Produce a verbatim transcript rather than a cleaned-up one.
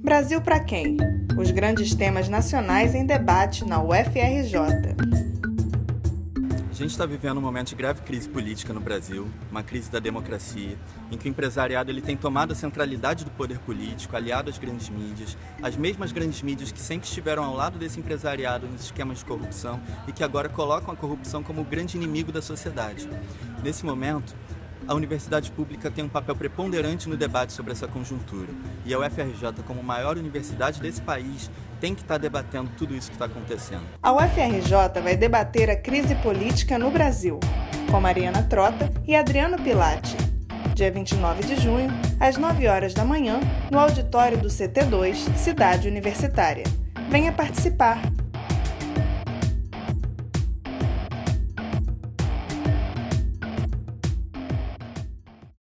Brasil para quem? Os grandes temas nacionais em debate na U F R J. A gente está vivendo um momento de grave crise política no Brasil, uma crise da democracia, em que o empresariado ele tem tomado a centralidade do poder político, aliado às grandes mídias, as mesmas grandes mídias que sempre estiveram ao lado desse empresariado nos esquemas de corrupção e que agora colocam a corrupção como o grande inimigo da sociedade. Nesse momento, a universidade pública tem um papel preponderante no debate sobre essa conjuntura. E a U F R J, como maior universidade desse país, tem que estar debatendo tudo isso que está acontecendo. A U F R J vai debater a crise política no Brasil, com Mariana Trota e Adriano Pilati, dia vinte e nove de junho, às nove horas da manhã, no auditório do C T dois, Cidade Universitária. Venha participar!